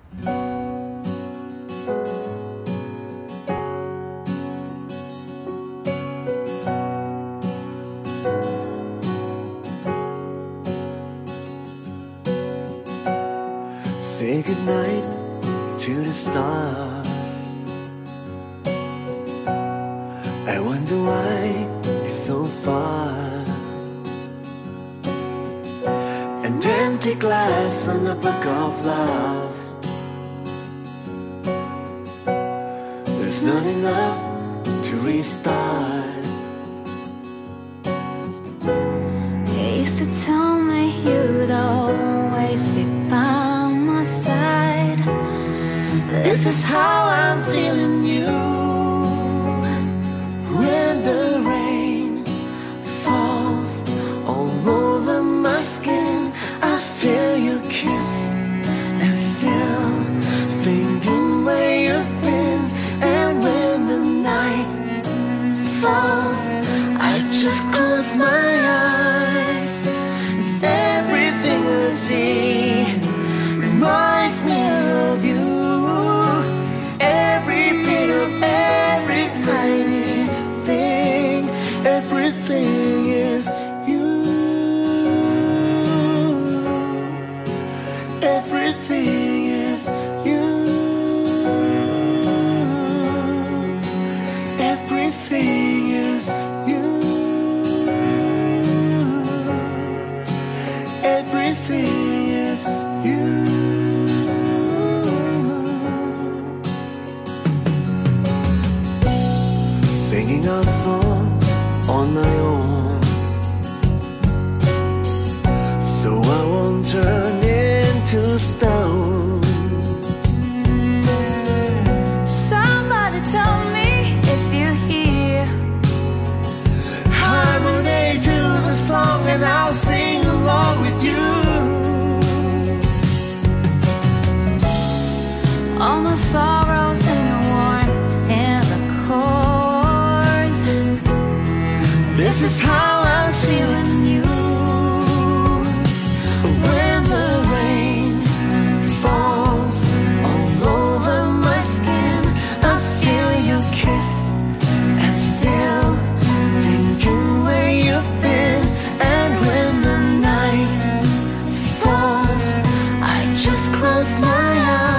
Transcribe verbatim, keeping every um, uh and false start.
Say goodnight to the stars. I wonder why you're so far. An empty glass on the book of love. There's not enough to restart. You used to tell me you'd always be by my side. This is how I'm feeling you. When the rain falls all over my skin, I feel your kiss and still thinking where you've been. And when the night falls, I just close my eyes. It's everything I see reminds me of you. Every bit of every tiny thing, everything is you. Everything is you. Everything is you. Everything is you. Singing our song on my own, so I won't turn into stone. Somebody tell me if you hear harmony to the song, and I'll sing along with you. all my sorrows intertwined in the chords. This is how I'm feeling you. When the rain falls all over my skin, I feel your kiss and still thinking where you've been. And when the night falls, I just close my eyes.